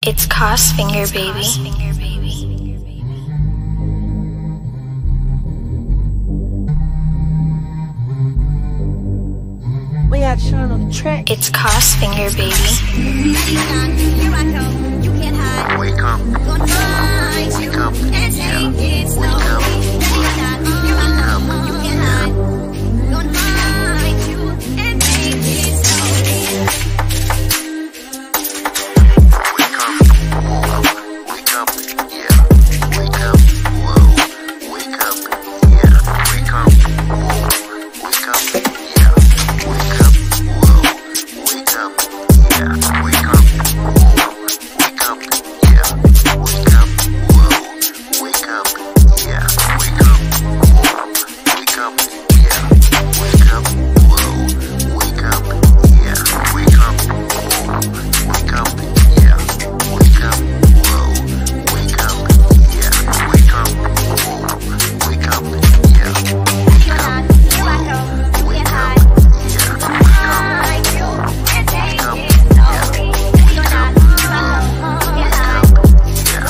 It's Finger, baby. We got SHARN on the track. It's Finger, baby. Here I come, you can't hide. Wake up. Gonna find you Wake up. and take it slow. Wake up. Here I come, you can't hide. Gonna find you and take it slow. Wake up, yeah. Wake up, whoa. Wake up, yeah. Wake up, whoa. Wake up, yeah. Wake up, whoa. Wake up, yeah. Wake up, whoa. Wake up, yeah. Wake up, whoa. Wake up, yeah. Wake up, whoa. Wake up, yeah. Wake up, whoa. Wake up, yeah. Wake up, whoa. Wake up, yeah. Wake up, whoa. Wake up, yeah. Wake up, whoa. Wake up, yeah. Wake up, whoa. Wake up, yeah. Wake up, whoa. Wake up, yeah. Wake up, whoa. Wake up, yeah.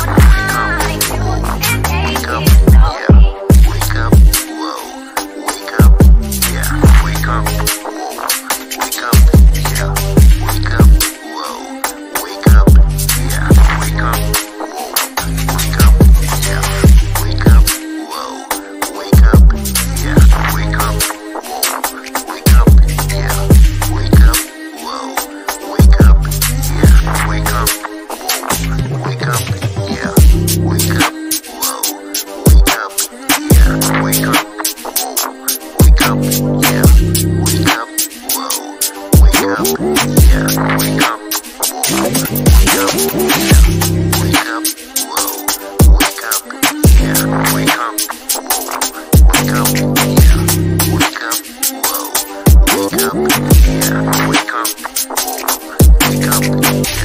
Wake up, yeah. Wake up, whoa. Wake up, yeah. Wake up, whoa. Wake up, yeah. Wake up, whoa. Wake up, yeah. Wake up, whoa. Wake up, yeah. Wake up, whoa. Wake up, yeah. Wake up, whoa. Wake up, yeah. Wake up, whoa. Wake up, yeah. Wake up, whoa. Wake up, yeah. Wake up, whoa. Wake up, yeah. Wake up, whoa. Wake up, yeah. Wake up, whoa. Wake up, yeah. Wake up, whoa. Wake up, yeah. Wake up, whoa. Wake up, yeah. Wake up, whoa. Wake up, yeah. Wake up, whoa. Wake up, yeah. Wake up, whoa. Wake up,